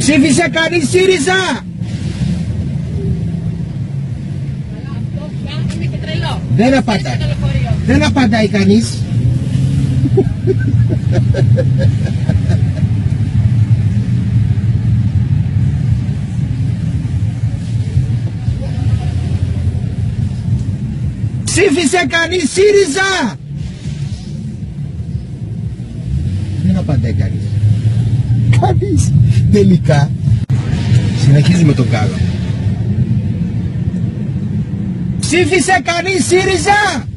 Ψήφισε κανείς ΣΥΡΙΖΑ? Δεν απαντάει. Δεν απαντάει κανείς. Ψήφισε κανείς ΣΥΡΙΖΑ? Δεν απαντάει κανείς. Κανείς. Τελικά συνεχίζουμε τον κάλο. Ψήφισε κανείς ΣΥΡΙΖΑ?